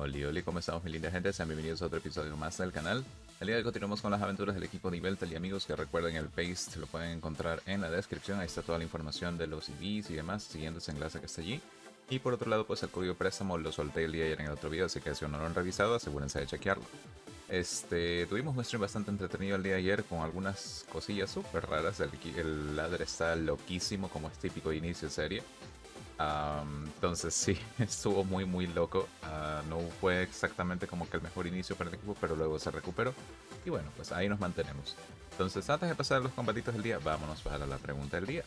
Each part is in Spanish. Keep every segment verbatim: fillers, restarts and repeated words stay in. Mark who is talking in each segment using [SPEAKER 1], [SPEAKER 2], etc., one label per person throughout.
[SPEAKER 1] Oli, oli, ¿cómo estamos, mi linda gente? Sean bienvenidos a otro episodio más del canal. El día de hoy continuamos con las aventuras del equipo de Yveltal y amigos, que recuerden el paste lo pueden encontrar en la descripción. Ahí está toda la información de los I Vs y demás, siguiendo ese enlace que está allí. Y por otro lado, pues el código préstamo lo solté el día de ayer en el otro video, así que si aún no lo han revisado, asegúrense de chequearlo. Este, tuvimos un stream bastante entretenido el día de ayer con algunas cosillas súper raras. El, el ladder está loquísimo, como es típico de inicio de serie. Um, entonces sí, estuvo muy muy loco. Uh, no fue exactamente como que el mejor inicio para el equipo, pero luego se recuperó. Y bueno, pues ahí nos mantenemos. Entonces, antes de pasar a los combatitos del día, vámonos para la pregunta del día.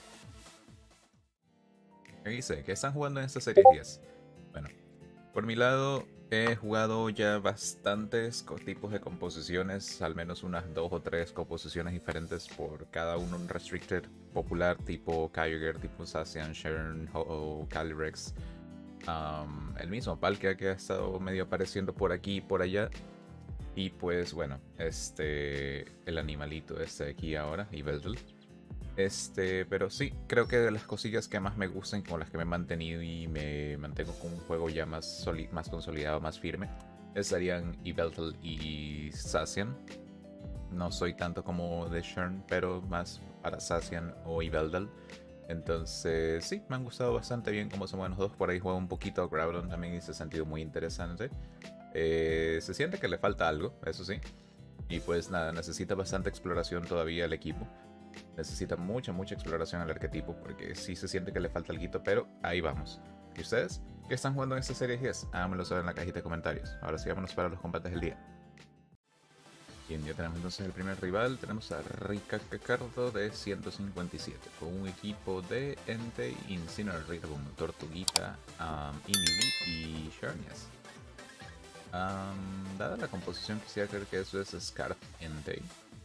[SPEAKER 1] ¿Qué dice? ¿Qué están jugando en esta serie diez? Bueno, por mi lado he jugado ya bastantes tipos de composiciones, al menos unas dos o tres composiciones diferentes por cada uno, un restricted popular tipo Kyogre, tipo Zacian, Sharon, Ho-Oh, Calyrex, um, el mismo Palkia que ha estado medio apareciendo por aquí y por allá, y pues bueno, este, el animalito este de aquí ahora, Yveltal. Este, pero sí, creo que de las cosillas que más me gustan, con las que me he mantenido y me mantengo con un juego ya más, más consolidado, más firme, estarían Yveltal y Zacian. No soy tanto como de Shern, pero más para Zacian o Yveltal. Entonces, sí, me han gustado bastante bien como se mueven los dos. Por ahí juego un poquito a Groudon también y se ha sentido muy interesante. Eh, se siente que le falta algo, eso sí. Y pues nada, necesita bastante exploración todavía el equipo. Necesita mucha, mucha exploración al arquetipo, porque sí se siente que le falta algo, pero ahí vamos. ¿Y ustedes? ¿Qué están jugando en esta serie diez? Háganmelo saber en la cajita de comentarios. Ahora sí, vámonos para los combates del día. Bien, ya tenemos entonces el primer rival. Tenemos a Rika Kakardo de ciento cincuenta y siete, con un equipo de Entei, Incineroar con Tortuguita, um, Inhibi y Xerneas. Um, dada la composición, quisiera creer que eso es Scarf Entei.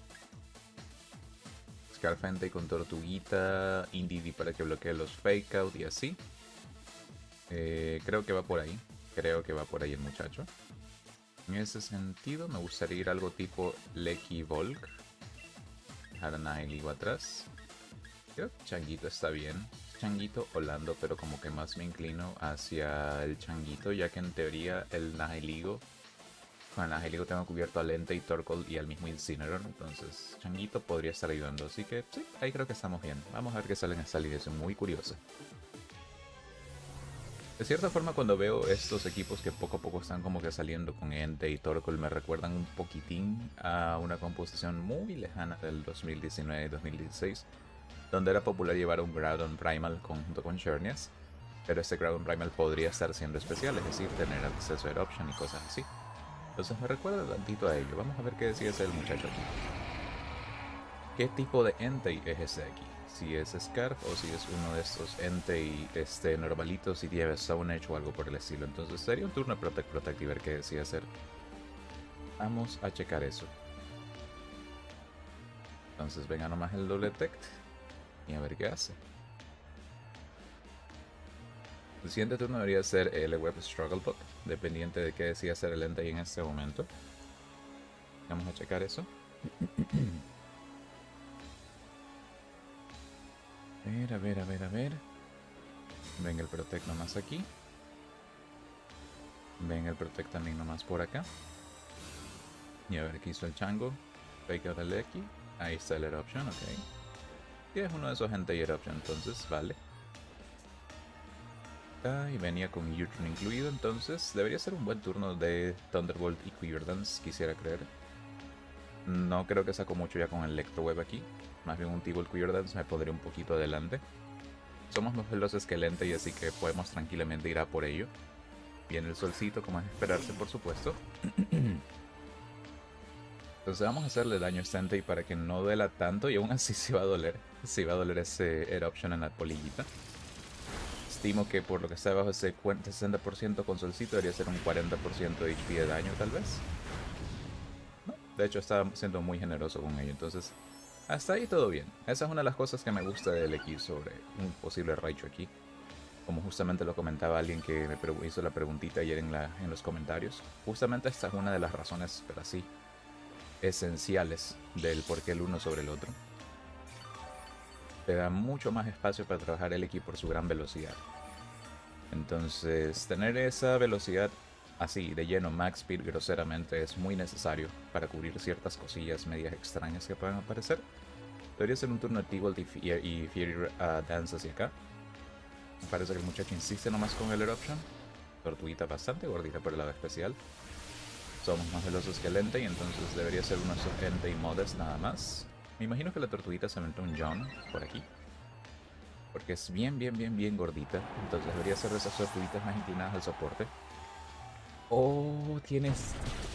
[SPEAKER 1] Scarf Entei con Tortuguita, Indeedee para que bloquee los Fake Out y así. Eh, creo que va por ahí. Creo que va por ahí el muchacho. En ese sentido, me gustaría ir algo tipo Lecky Volk. Dejar a Nihiligo atrás. Creo que Changuito está bien. Changuito o Lando, pero como que más me inclino hacia el Changuito, ya que en teoría el Nihiligo, con el Nihiligo tengo cubierto al Entei, Torkoal y al mismo Incineroar, entonces Changuito podría estar ayudando, así que sí, ahí creo que estamos bien. Vamos a ver qué sale en esta alineación muy curiosa. De cierta forma, cuando veo estos equipos que poco a poco están como que saliendo con Entei y Torkoal, me recuerdan un poquitín a una composición muy lejana del dos mil diecinueve y dos mil dieciséis, donde era popular llevar un Groudon Primal junto con Xerneas, pero este Groudon Primal podría estar siendo especial, es decir, tener acceso a Eruption y cosas así. Entonces me recuerda tantito a ello. Vamos a ver qué decide hacer el muchacho aquí. ¿Qué tipo de Entei es ese de aquí? Si es Scarf o si es uno de estos Entei este, normalitos y lleva Stone Edge o algo por el estilo. Entonces sería un turno de Protect Protect y ver qué decide hacer. Vamos a checar eso. Entonces venga nomás el doble Detect y a ver qué hace. El siguiente turno debería ser el Web Struggle Book, dependiente de qué decida hacer el Entei en este momento. Vamos a checar eso. A ver, a ver, a ver, a ver. Venga el Protect nomás aquí. Venga el Protect también nomás por acá. Y a ver qué hizo el Chango. Fake out el Lecky. Ahí está el Eruption, ok. Y es uno de esos Entei Eruption, entonces vale. Ah, y venía con U-Turn incluido, entonces debería ser un buen turno de Thunderbolt y Quiver Dance, quisiera creer. No creo que saco mucho ya con el Electro Web aquí. Más bien un T-Bolt Quiver Dance me pondría un poquito adelante. Somos más veloces que el Entei, así que podemos tranquilamente ir a por ello. Viene el solcito, como es de esperarse, por supuesto. Entonces vamos a hacerle daño a este Entei para que no duela tanto, y aún así sí va a doler. Sí va a doler ese Eruption en la polillita. Estimo que por lo que está debajo de ese sesenta por ciento con solcito debería ser un cuarenta por ciento de H P de daño tal vez. No, de hecho está siendo muy generoso con ello, entonces hasta ahí todo bien. Esa es una de las cosas que me gusta del X sobre un posible Raichu aquí. Como justamente lo comentaba alguien que me hizo la preguntita ayer en, la, en los comentarios. Justamente esta es una de las razones, pero así, esenciales del por qué el uno sobre el otro. Te da mucho más espacio para trabajar el equipo por su gran velocidad. Entonces, tener esa velocidad así de lleno Max Speed groseramente es muy necesario para cubrir ciertas cosillas medias extrañas que puedan aparecer. Debería ser un turno de T-Bolt y, Fe- y Fury uh, Dance hacia acá. Me parece que el muchacho insiste nomás con el Eruption. Tortuguita bastante gordita por el lado especial. Somos más veloces que el Entei, entonces debería ser uno de esos Entei Modest nada más. Me imagino que la tortuguita se aventó un John por aquí. Porque es bien, bien, bien, bien gordita. Entonces debería ser de esas tortuguitas más inclinadas al soporte. Oh, tienes...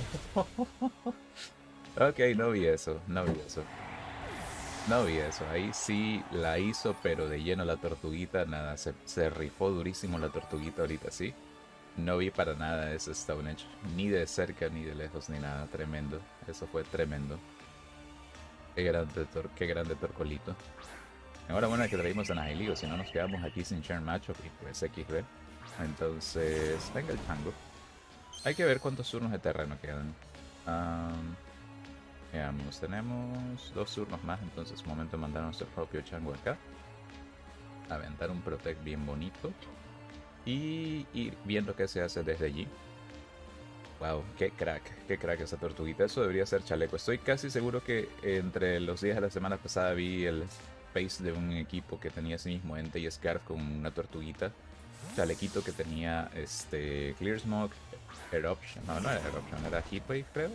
[SPEAKER 1] Ok, no vi eso, no vi eso. No vi eso, ahí sí la hizo, pero de lleno la tortuguita, nada, se, se rifó durísimo la tortuguita ahorita, sí. No vi para nada ese Stone Edge, ni de cerca, ni de lejos, ni nada, tremendo. Eso fue tremendo. Qué grande, tor qué grande Torcolito. Ahora bueno que traímos a Nihilego, si no nos quedamos aquí sin Sharon Matchup y pues X B. Entonces, venga el chango. Hay que ver cuántos turnos de terreno quedan. Um, veamos, tenemos dos turnos más, entonces momento de mandar a nuestro propio chango acá. Aventar un Protect bien bonito. Y ir viendo qué se hace desde allí. Wow, qué crack, qué crack esa tortuguita. Eso debería ser chaleco. Estoy casi seguro que entre los días de la semana pasada vi el face de un equipo que tenía ese mismo ente y Scarf con una tortuguita. Chalequito que tenía este Clear Smoke, Eruption. No, no era Eruption, era Heatwave, creo.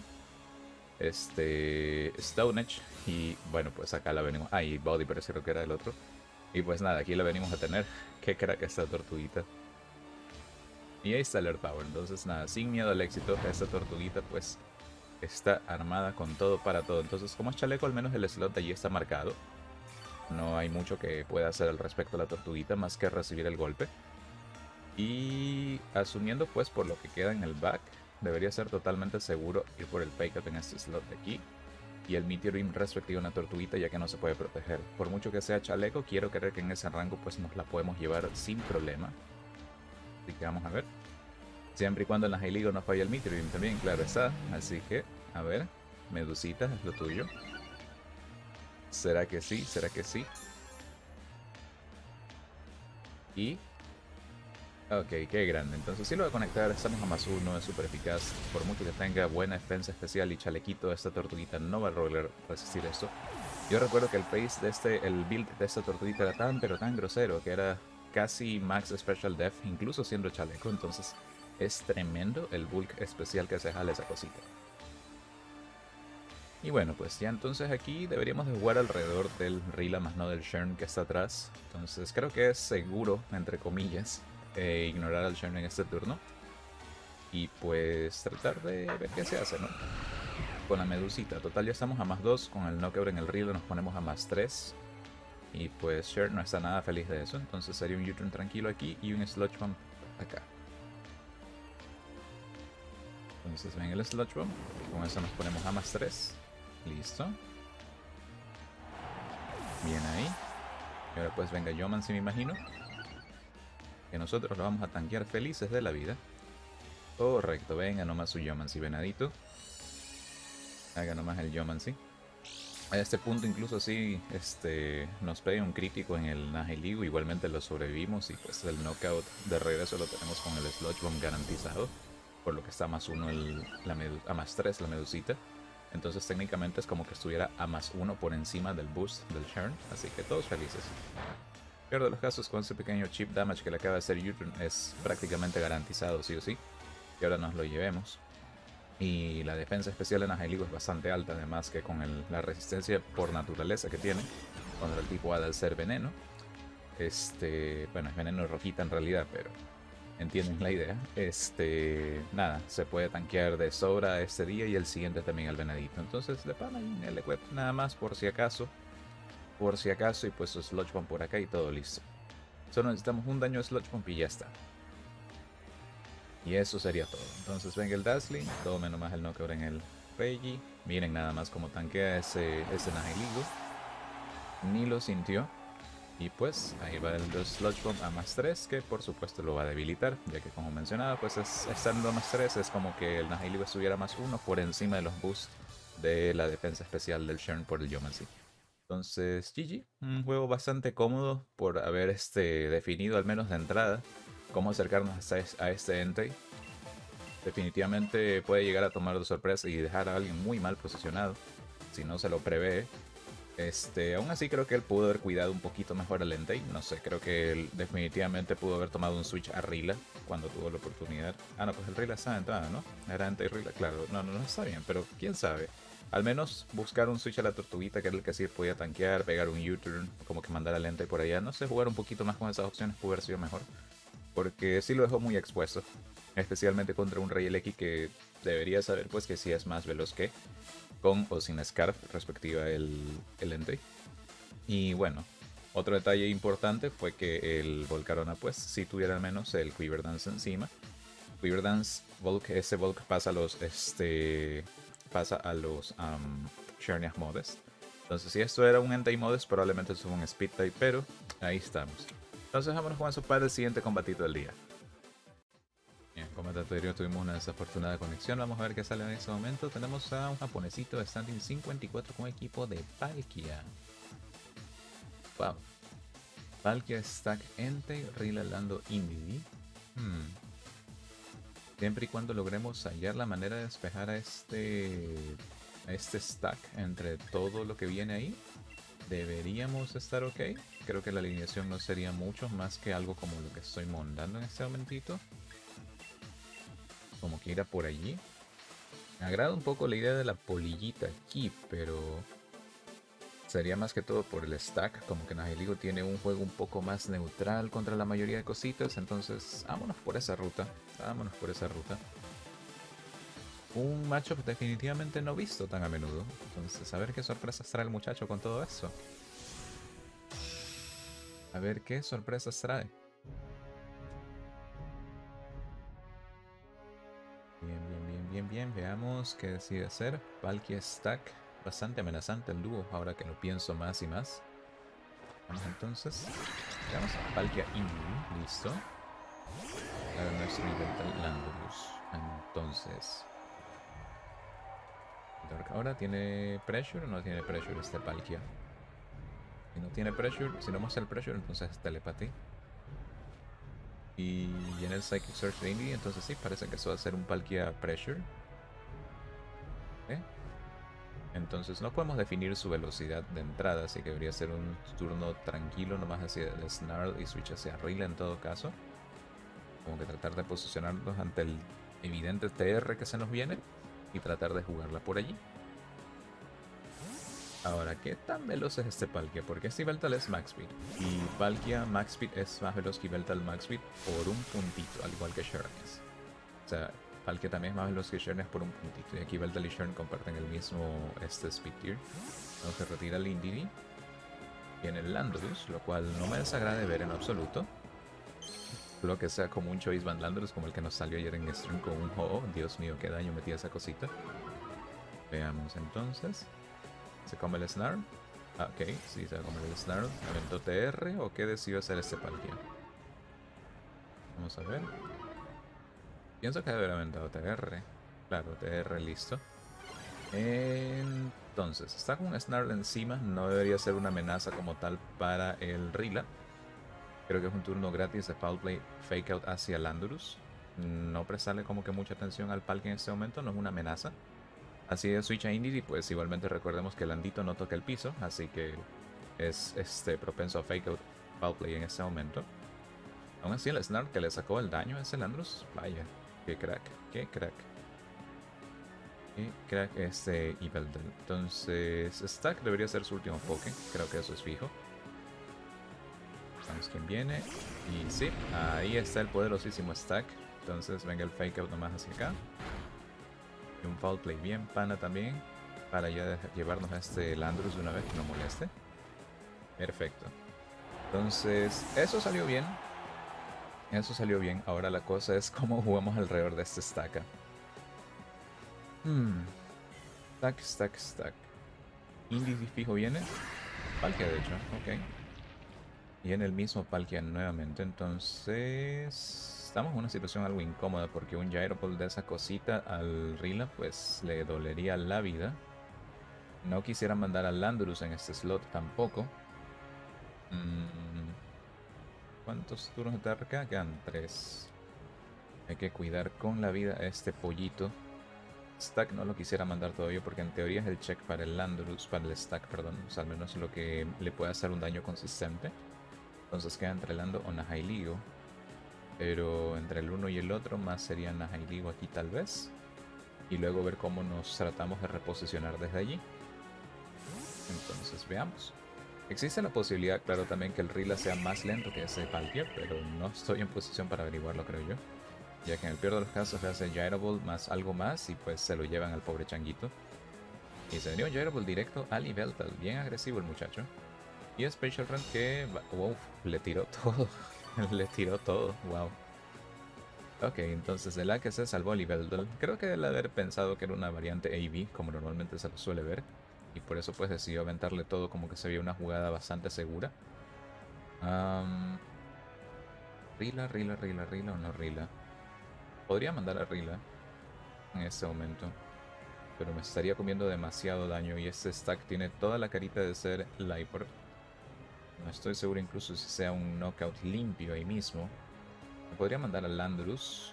[SPEAKER 1] Este Stone Edge. Y bueno, pues acá la venimos. Ah, y Body, pero creo que era el otro. Y pues nada, aquí la venimos a tener. Qué crack esta tortuguita. Y ahí está el Earth Power. Entonces nada, sin miedo al éxito, esta tortuguita pues está armada con todo para todo. Entonces como es chaleco, al menos el slot de allí está marcado. No hay mucho que pueda hacer al respecto a la tortuguita más que recibir el golpe. Y asumiendo pues por lo que queda en el back, debería ser totalmente seguro ir por el Fake Up en este slot de aquí. Y el Meteor Beam respectivo a una tortuguita, ya que no se puede proteger. Por mucho que sea chaleco, quiero creer que en ese rango pues nos la podemos llevar sin problema. Así que vamos a ver. Siempre y cuando en la High no falla el Meteor Beam también, claro está. Así que, a ver, Medusita, es lo tuyo. ¿Será que sí? ¿Será que sí? Y... Ok, qué grande. Entonces sí lo voy a conectar, estamos a más uno, es súper eficaz. Por mucho que tenga buena defensa especial y chalequito, esta tortuguita no va a lograr resistir esto. Yo recuerdo que el pace de este, el build de esta tortuguita era tan pero tan grosero que era casi max special def, incluso siendo chaleco. Entonces es tremendo el bulk especial que se jala esa cosita. Y bueno, pues ya entonces aquí deberíamos de jugar alrededor del Rila más no del Shern que está atrás. Entonces creo que es seguro, entre comillas, eh, ignorar al Shern en este turno. Y pues tratar de ver qué se hace, ¿no? Con la medusita. Total ya estamos a más dos, con el knockout en el Rila nos ponemos a más tres. Y pues Shern no está nada feliz de eso, entonces sería un U-turn tranquilo aquí y un Sludge Bomb acá. Entonces ven el Sludge Bomb, con eso nos ponemos a más tres. Listo. Bien ahí. Y ahora pues venga Yomancy, me imagino. Que nosotros lo vamos a tanquear felices de la vida. Correcto, venga nomás su Yomancy, venadito. Haga nomás el Yomancy. A este punto incluso sí este, nos pega un crítico en el Nihilego. Igualmente lo sobrevivimos y pues el knockout de regreso lo tenemos con el Sludge Bomb garantizado. Por lo que está a más uno el, la a más tres la medusita. Entonces técnicamente es como que estuviera a más uno por encima del boost del Shern. Así que todos felices. Peor de los casos, con ese pequeño chip damage que le acaba de hacer U-turn es prácticamente garantizado sí o sí. Y ahora nos lo llevemos. Y la defensa especial en Nihilego es bastante alta, además que con el, la resistencia por naturaleza que tiene contra el tipo Hada al ser veneno. Este, bueno, es veneno rojita en realidad, pero entienden la idea. Este, nada, se puede tanquear de sobra este día y el siguiente también al venadito. Entonces, de pana y el equip nada más por si acaso. Por si acaso, y pues su Sludge Bomb por acá y todo listo. Solo necesitamos un daño de Sludge Bomb y ya está. Y eso sería todo. Entonces venga el Dazzling, tome nomás el knockout en el Reggie. Miren nada más como tanquea ese, ese Nihilego. Ni lo sintió. Y pues ahí va el Sludge Bomb a más tres, que por supuesto lo va a debilitar, ya que como mencionaba, pues es, estando a más tres es como que el Nihilego estuviera más uno por encima de los boosts de la defensa especial del Shern por el Yomancy. Entonces, G G, un juego bastante cómodo por haber este, definido al menos de entrada cómo acercarnos a este Entei. definitivamente puede llegar a tomar de sorpresa y dejar a alguien muy mal posicionado si no se lo prevé. Este, aún así creo que él pudo haber cuidado un poquito mejor al Entei. No sé, creo que él definitivamente pudo haber tomado un switch a Rila cuando tuvo la oportunidad. Ah, no, pues el Rila estaba entrada, ¿no? Era Entei Rila, claro. No, no, no está bien, pero quién sabe. Al menos buscar un switch a la tortuguita, que era el que sí podía tanquear, pegar un U-turn, como que mandar al Entei por allá. No sé, jugar un poquito más con esas opciones pudo haber sido mejor. Porque sí lo dejó muy expuesto. Especialmente contra un Rey Eleki que debería saber pues que sí es más veloz que con o sin Scarf, respectiva el, el Entei. Y bueno, otro detalle importante fue que el Volcarona pues sí tuviera al menos el Quiver Dance encima. Quiver Dance, Volk, ese Volk pasa a los, este, pasa a los um, Xerneas Modest. Entonces si esto era un Entei Modest, probablemente eso fue un Speed Type, pero ahí estamos. Entonces vámonos con eso para el siguiente combatito del día. Bien, combate anterior tuvimos una desafortunada conexión. Vamos a ver qué sale en este momento. Tenemos a un japonesito de standing cincuenta y cuatro con equipo de Palkia. Wow. Palkia Stack Entei, Rila Lando Indy. Hmm. Siempre y cuando logremos hallar la manera de despejar a este, a este stack entre todo lo que viene ahí, deberíamos estar ok. Creo que la alineación no sería mucho más que algo como lo que estoy montando en este momentito. Como que ir a por allí. Me agrada un poco la idea de la polillita aquí, pero sería más que todo por el stack. Como que Nihilego tiene un juego un poco más neutral contra la mayoría de cositas. Entonces, vámonos por esa ruta. Vámonos por esa ruta. Un matchup definitivamente no visto tan a menudo. Entonces, a ver qué sorpresas trae el muchacho con todo eso. A ver qué sorpresas trae. Bien, bien, bien, bien, bien. Veamos qué decide hacer. Palkia Stack. Bastante amenazante el dúo, ahora que lo pienso más y más. Vamos entonces. Veamos a Palkia Indy. Listo. Ahora nuestro Invental Landorus. Entonces. Ahora tiene pressure o no tiene pressure este Palkia. Si no tiene pressure, si no muestra el pressure, entonces es telepathy. Y en el Psychic Search de Indy, entonces sí, parece que eso va a ser un Palkia Pressure. ¿Eh? Entonces no podemos definir su velocidad de entrada, así que debería ser un turno tranquilo, nomás hacia el Snarl y switch hacia Rila en todo caso. Como que tratar de posicionarnos ante el evidente T R que se nos viene y tratar de jugarla por allí. Ahora, ¿qué tan veloz es este Palkia? Porque este Yveltal es Max Speed. Y Palkia Max Speed es más veloz que Yveltal Max Speed por un puntito, al igual que Xerneas. O sea, Palkia también es más veloz que Xerneas por un puntito. Y aquí Yveltal y Xern comparten el mismo este Speed Tier. Entonces se retira el Indeedee. Viene el Landorus, lo cual no me desagrade ver en absoluto. Lo que sea como un Choice Band Landorus como el que nos salió ayer en stream con un Ho-Oh. Dios mío, qué daño metía esa cosita. Veamos entonces. ¿Se come el Snarl? Ah, ok, sí, se va a comer el Snarl. ¿Aventó T R o qué decidió hacer este Palkia? Vamos a ver. Pienso que debe haber aventado T R. Claro, T R listo. Entonces, está con un Snarl encima. No debería ser una amenaza como tal para el Rila. Creo que es un turno gratis de Foul Play Fake Out hacia Landorus. No prestarle como que mucha atención al Palkia en este momento, no es una amenaza. Así de switch a Indy, pues igualmente recordemos que Landito no toca el piso, así que es este, propenso a fake out foul play en este momento. Aún así el Snarl que le sacó el daño a ese Landorus, vaya, qué crack, qué crack. Qué crack este Yveltal. Entonces Stack debería ser su último Poké, creo que eso es fijo. Vamos quién viene. Y sí, ahí está el poderosísimo Stack. Entonces venga el fake out nomás hacia acá. Y un foul play bien pana también. Para ya llevarnos a este Landorus de una vez que no moleste. Perfecto. Entonces, eso salió bien. Eso salió bien. Ahora la cosa es cómo jugamos alrededor de este stack. Hmm. Stack, stack, stack. Indy fijo viene. Palkia de hecho, ok. Y en el mismo Palkia nuevamente. Entonces estamos en una situación algo incómoda porque un Gyropole de esa cosita al Rila pues le dolería la vida. No quisiera mandar a Landorus en este slot tampoco. Mm. ¿Cuántos turnos de T R quedan? Quedan tres. Hay que cuidar con la vida a este pollito. Stack no lo quisiera mandar todavía porque en teoría es el check para el Landorus, para el stack, perdón. O sea, al menos lo que le puede hacer un daño consistente. Entonces queda entre Lando o Nihilego. Pero entre el uno y el otro más sería Nihilego aquí tal vez. Y luego ver cómo nos tratamos de reposicionar desde allí. Entonces veamos. Existe la posibilidad, claro, también que el Rila sea más lento que ese Palkia, pero no estoy en posición para averiguarlo, creo yo. Ya que en el peor de los casos le hace Gyroball más algo más y pues se lo llevan al pobre changuito. Y se venía un Gyroball directo al Yveltal, bien agresivo el muchacho. Y Special Run que, wow, le tiró todo, le tiró todo, wow. Ok, entonces de la que se salvó el Yveltal, creo que debe haber pensado que era una variante A V, como normalmente se lo suele ver. Y por eso pues decidió aventarle todo como que se veía una jugada bastante segura. Um, Rila, Rila, Rila, Rila o no Rila. Podría mandar a Rila en este momento, pero me estaría comiendo demasiado daño y este stack tiene toda la carita de ser Liepard. No estoy seguro incluso si sea un knockout limpio ahí mismo. Me podría mandar a Landorus.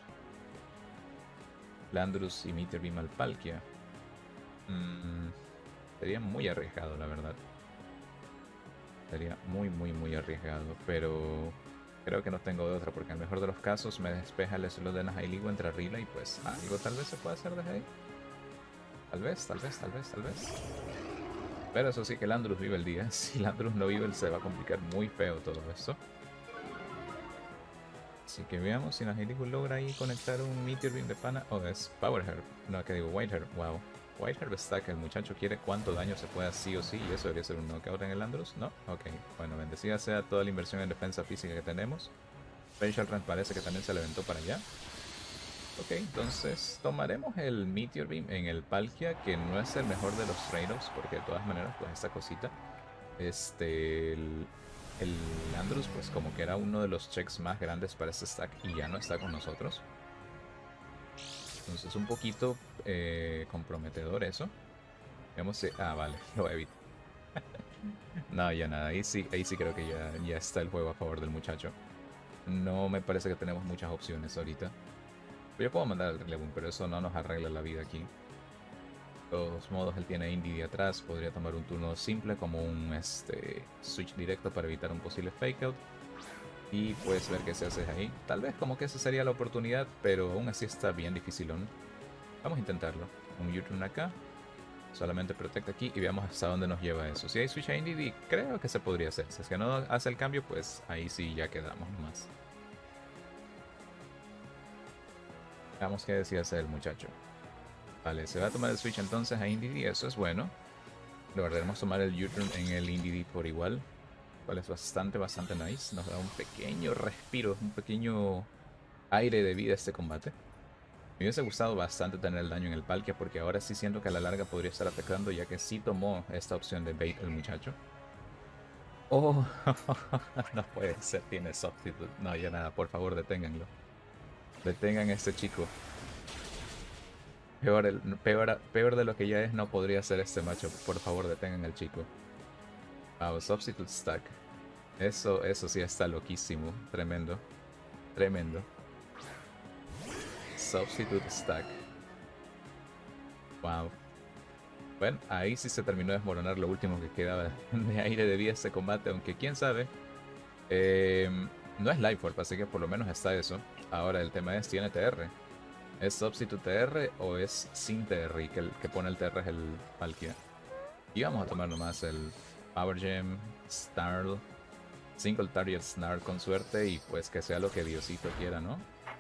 [SPEAKER 1] Landorus y Meteor Beam al Palkia. Mm, sería muy arriesgado, la verdad. Sería muy, muy, muy arriesgado, pero creo que no tengo de otra, porque en el mejor de los casos me despeja el slot de Nihilego entre Rila y pues algo tal vez se pueda hacer desde ahí. Tal vez, tal vez, tal vez, tal vez. Pero eso sí que Landorus vive el día. Si Landorus no vive, se va a complicar muy feo todo esto. Así que veamos si Nihilego logra ahí conectar un Meteor Beam de pana. Oh, es Power Herb. No, que digo White Herb. Wow. White Herb está que el muchacho quiere cuánto daño se pueda sí o sí. Y eso debería ser un knockout en el Landorus. No, ok. Bueno, bendecida sea toda la inversión en defensa física que tenemos. Special Run parece que también se le aventó para allá. Ok, entonces tomaremos el Meteor Beam en el Palkia, que no es el mejor de los trade-offs, porque de todas maneras, pues esta cosita, este, el, el Landorus, pues como que era uno de los checks más grandes para este stack y ya no está con nosotros. Entonces un poquito eh, comprometedor eso. Veamos si... Ah, vale, lo evito. No, ya nada, ahí sí, ahí sí creo que ya, ya está el juego a favor del muchacho. No me parece que tenemos muchas opciones ahorita. Yo puedo mandar al Rillaboom, pero eso no nos arregla la vida aquí. De todos modos, él tiene Indy atrás. Podría tomar un turno simple como un este, switch directo para evitar un posible fake out. Y pues ver qué se hace ahí. Tal vez como que esa sería la oportunidad, pero aún así está bien dificilón. Vamos a intentarlo. Un U-turn acá. Solamente protect aquí y veamos hasta dónde nos lleva eso. Si hay switch a Indy, creo que se podría hacer. Si es que no hace el cambio, pues ahí sí ya quedamos nomás. Veamos qué decide hacer el muchacho. Vale, se va a tomar el switch entonces a Indeedee, eso es bueno. Lograremos tomar el U-turn en el Indeedee por igual. Cual es bastante, bastante nice. Nos da un pequeño respiro, un pequeño aire de vida este combate. Me hubiese gustado bastante tener el daño en el Palkia, porque ahora sí siento que a la larga podría estar atacando, ya que sí tomó esta opción de bait el muchacho. Oh, no puede ser, tiene substitute. No, ya nada, por favor deténganlo. Detengan a este chico. Peor, el, peor, peor de lo que ya es no podría ser este macho. Por favor, detengan al chico. Wow, Substitute Stack. Eso, eso sí está loquísimo. Tremendo. Tremendo. Substitute Stack. Wow. Bueno, ahí sí se terminó de desmoronar lo último que quedaba de aire de vida este combate. Aunque quién sabe. Eh, no es Life Orb, así que por lo menos está eso. Ahora el tema es, ¿tiene T R? ¿Es Substitute T R o es sin T R? Y que el que pone el T R es el Palkia. Y vamos a tomar nomás el Power Gem, Snarl, Single Target Snarl con suerte y pues que sea lo que Diosito quiera, ¿no?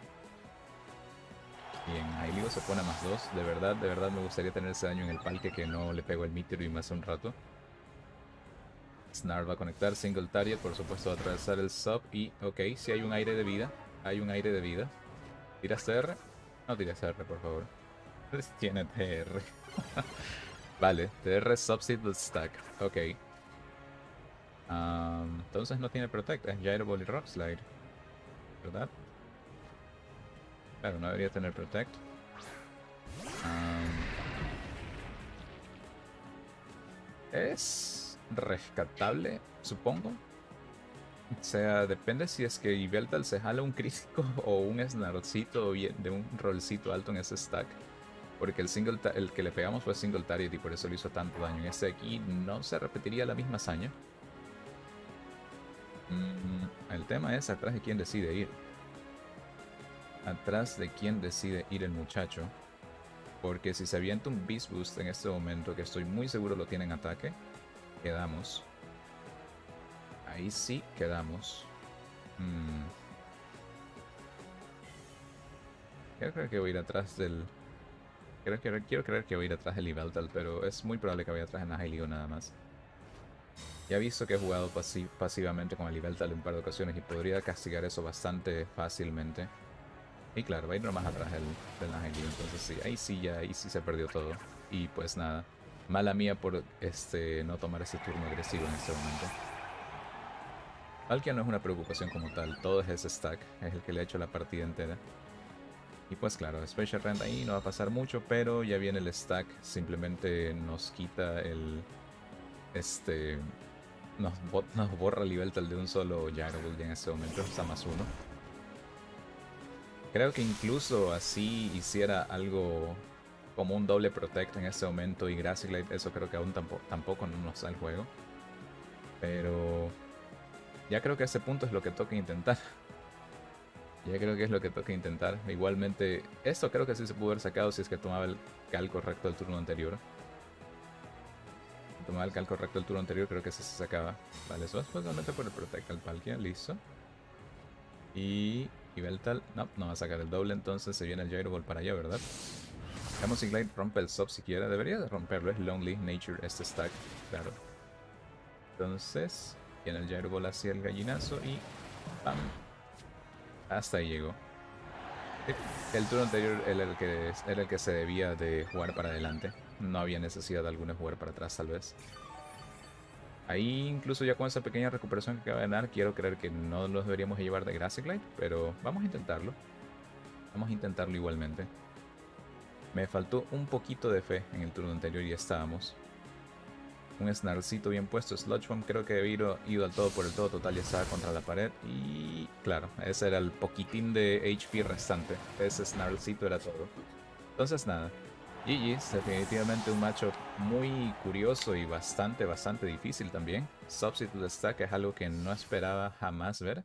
[SPEAKER 1] Bien, Nihilego se pone a más dos. De verdad, de verdad me gustaría tener ese daño en el Palkia que no le pegó el Meteor y más hace un rato. Snarl va a conectar, Single Target, por supuesto va a atravesar el Sub y ok, si hay un aire de vida, hay un aire de vida. ¿Tiras T R? No tires T R, por favor. Tiene T R. Vale, T R Substitute Stack. Ok. Um, entonces no tiene Protect, es Gyro Ball y Rock Slide. ¿Verdad? Claro, no debería tener Protect. Um, es rescatable, supongo. O sea, depende si es que Yveltal se jala un crítico o un snarcito de un rolcito alto en ese stack. Porque el, single el que le pegamos fue single target y por eso le hizo tanto daño. En este de aquí no se repetiría la misma hazaña. Mm, el tema es atrás de quién decide ir. Atrás de quién decide ir el muchacho. Porque si se avienta un Beast Boost en este momento, que estoy muy seguro lo tiene en ataque, quedamos. Ahí sí quedamos. Hmm. Quiero creer que voy a ir atrás del... Quiero, quiero, quiero creer que voy a ir atrás del Yveltal, pero es muy probable que vaya atrás en Nihilego nada más. Ya he visto que he jugado pasi pasivamente con el Yveltal en un par de ocasiones y podría castigar eso bastante fácilmente. Y claro, va a ir nomás atrás del, del Nihilego, entonces sí, ahí sí ya, ahí sí se perdió todo. Y pues nada, mala mía por este no tomar ese turno agresivo en este momento. Palkia no es una preocupación como tal, todo es ese stack, es el que le ha hecho la partida entera. Y pues claro, Special Rend ahí no va a pasar mucho, pero ya viene el stack, simplemente nos quita el... Este... Nos, nos borra el Yveltal de un solo Gyrobolt ya en este momento, está más uno. Creo que incluso así hiciera algo como un doble Protect en este momento y Grassy Glide, eso creo que aún tampoco, tampoco nos da el juego. Pero... ya creo que ese punto es lo que toca intentar. Ya creo que es lo que toca intentar. Igualmente, esto creo que sí se pudo haber sacado si es que tomaba el cal correcto del turno anterior. Si tomaba el cal correcto del turno anterior, creo que ese se sacaba. Vale, eso es solamente por el Protect al Palkia, listo. Y Yveltal, no, no va a sacar el doble, entonces se viene el Gyrobolt para allá, ¿verdad? Camus y Glide rompe el sub siquiera, debería de romperlo, es Lonely Nature este stack, claro. Entonces, viene el Gyrobolt hacia el gallinazo y ¡pam! Hasta ahí llegó. El turno anterior era el, que, era el que se debía de jugar para adelante. No había necesidad alguna de jugar para atrás, tal vez. Ahí, incluso ya con esa pequeña recuperación que acaba de ganar, quiero creer que no nos deberíamos llevar de Grassy Glide, pero vamos a intentarlo. Vamos a intentarlo igualmente. Me faltó un poquito de fe en el turno anterior y ya estábamos. Un Snarlcito bien puesto, Sludge Bomb creo que había ido, ido al todo por el todo, total ya estaba contra la pared y claro, ese era el poquitín de H P restante, ese Snarlcito era todo. Entonces nada, G G's, definitivamente un matchup muy curioso y bastante, bastante difícil también. Substitute Stack es algo que no esperaba jamás ver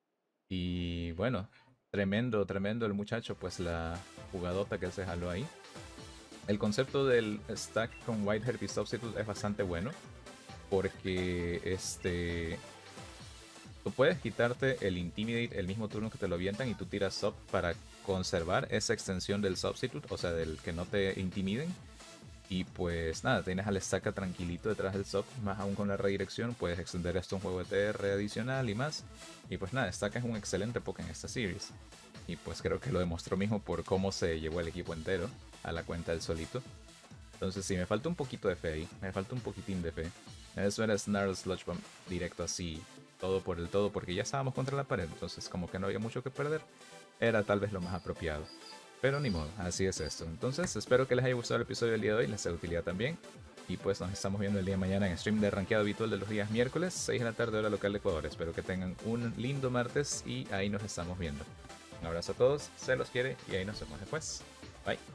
[SPEAKER 1] y bueno, tremendo, tremendo el muchacho, pues la jugadota que se jaló ahí. El concepto del stack con White Herb y Substitute es bastante bueno. Porque este... tú puedes quitarte el Intimidate el mismo turno que te lo avientan y tú tiras Sub para conservar esa extensión del Substitute, o sea, del que no te intimiden. Y pues nada, tienes al stack tranquilito detrás del Sub, más aún con la redirección, puedes extender esto a un juego de T R adicional y más. Y pues nada, Stack es un excelente Poké en esta series. Y pues creo que lo demostró mismo por cómo se llevó el equipo entero a la cuenta del solito. Entonces sí, me falta un poquito de fe ahí, me falta un poquitín de fe. Eso era Snarl Sludge Bomb directo así, todo por el todo, porque ya estábamos contra la pared, entonces como que no había mucho que perder. Era tal vez lo más apropiado. Pero ni modo, así es esto. Entonces espero que les haya gustado el episodio del día de hoy, les sea de utilidad también. Y pues nos estamos viendo el día de mañana en stream de rankeado habitual de los días miércoles, seis de la tarde hora local de Ecuador. Espero que tengan un lindo martes y ahí nos estamos viendo. Un abrazo a todos, se los quiere y ahí nos vemos después. Bye.